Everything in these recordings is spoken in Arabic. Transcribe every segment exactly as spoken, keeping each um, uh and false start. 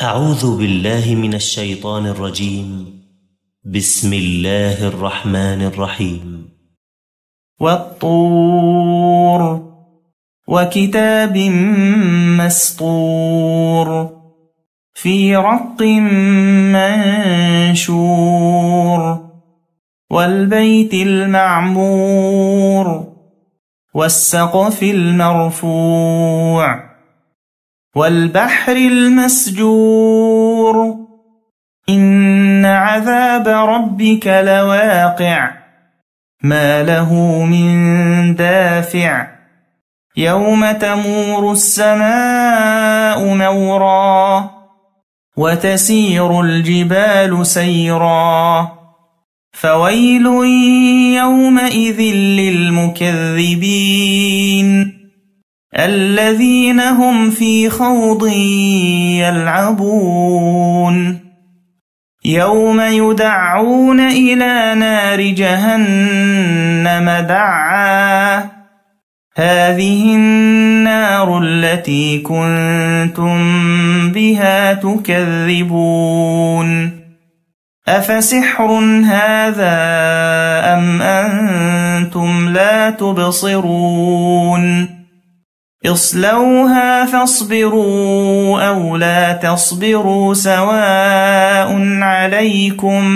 أعوذ بالله من الشيطان الرجيم. بسم الله الرحمن الرحيم. والطور وكتاب مسطور في رق منشور والبيت المعمور والسقف المرفوع والبحر المسجور إن عذاب ربك لواقع ما له من دافع يوم تمور السماء مورا وتسير الجبال سيرا فويل يومئذ للمكذبين الذين هم في خوض يلعبون يوم يدعون إلى نار جهنم دعا هذه النار التي كنتم بها تكذبون أفسحر هذا أم أنتم لا تبصرون اصلوها فاصبروا أو لا تصبروا سواء عليكم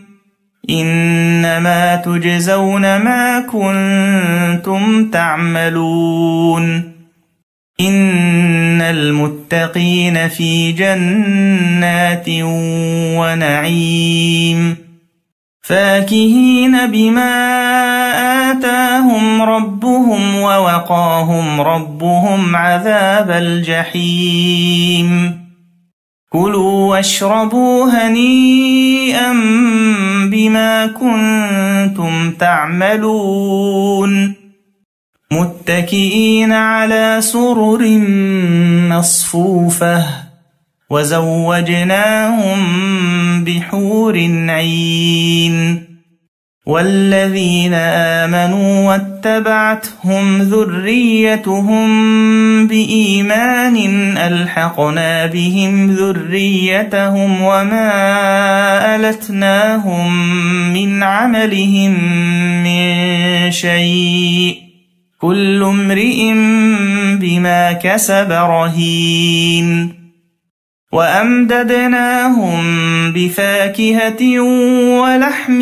إنما تجزون ما كنتم تعملون إن المتقين في جنات ونعيم فاكهين بما آتاهم ربهم ووقاهم ربهم عذاب الجحيم كلوا واشربوا هنيئا بما كنتم تعملون متكئين على سرر مصفوفة وزوجناهم بحور عين والذين آمنوا واتبعتهم ذريتهم بإيمان ألحقنا بهم ذريتهم وما ألتناهم من عملهم من شيء كل امرئ بما كسب رهين وأمددناهم بفاكهة ولحم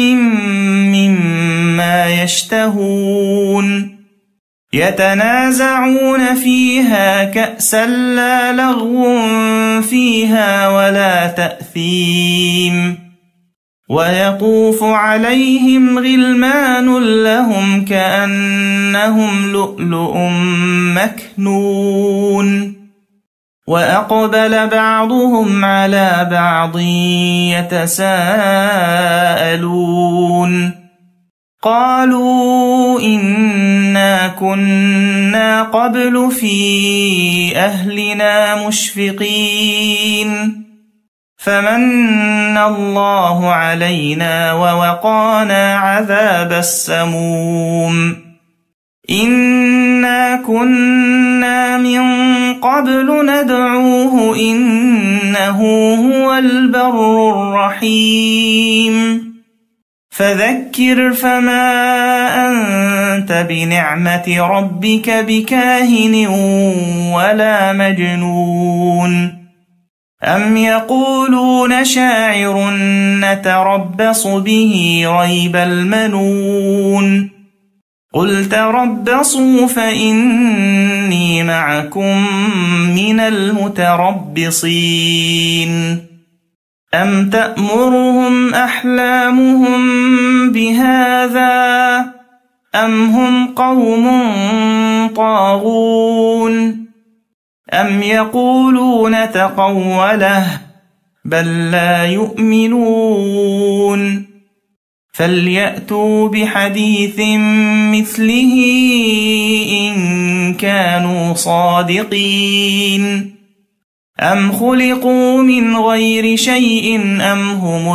مما يشتهون يتنازعون فيها كأسا لا لغو فيها ولا تأثيم ويطوف عليهم غلمان لهم كأنهم لؤلؤ مكنون وأقبل بعضهم على بعض يتساءلون قالوا إنا كنا قبل في أهلنا مشفقين فمن الله علينا ووقانا عذاب السموم إنا كنا من قبل ندعوه إنه هو البر الرحيم فذكر فما أنت بنعمة ربك بكاهن ولا مجنون أم يقولون شاعر نتربص به ريب المنون قل تربصوا فإني معكم من المتربصين أم تأمرهم أحلامهم بهذا أم هم قوم طاغون أم يقولون تقوله بل لا يؤمنون فليأتوا بحديث مثله إن كانوا صادقين أم خلقوا من غير شيء أم هم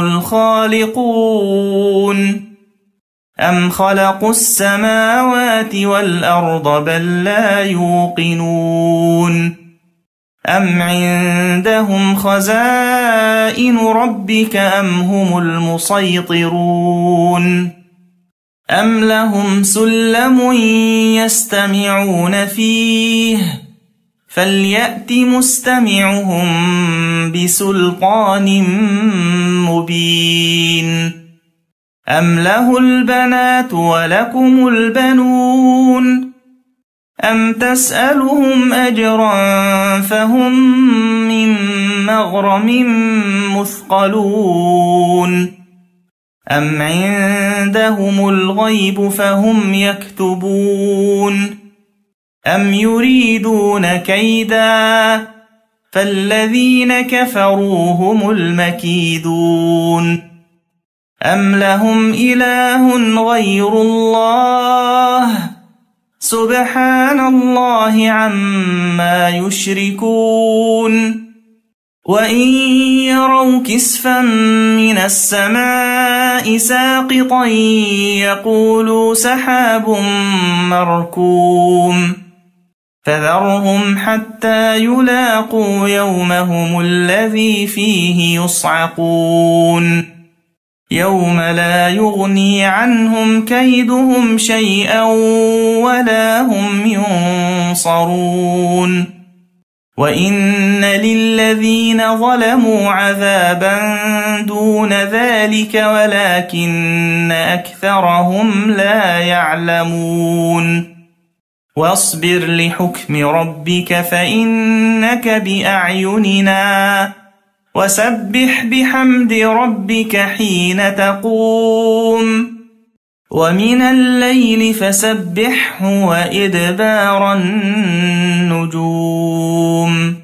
الخالقون أم خلقوا السماوات والأرض بل لا يوقنون أم عندهم خزائن ربك أم هم المسيطرون أم لهم سلم يستمعون فيه فليأت مستمعهم بسلطان مبين أم له البنات ولكم البنون أم تسألهم أجرا فهم من مغرم مثقلون أم عندهم الغيب فهم يكتبون أم يريدون كيدا فالذين كفروا هم المكيدون أم لهم إله غير الله سبحان الله عما يشركون وإن يروا كسفا من السماء ساقطا يقولوا سحاب مركوم فذرهم حتى يلاقوا يومهم الذي فيه يصعقون يوم لا يغني عنهم كيدهم شيئا ولا هم ينصرون وإن للذين ظلموا عذابا دون ذلك ولكن أكثرهم لا يعلمون واصبر لحكم ربك فإنك بأعيننا وسبح بحمد ربك حين تقوم ومن الليل فسبحه وإدبار النجوم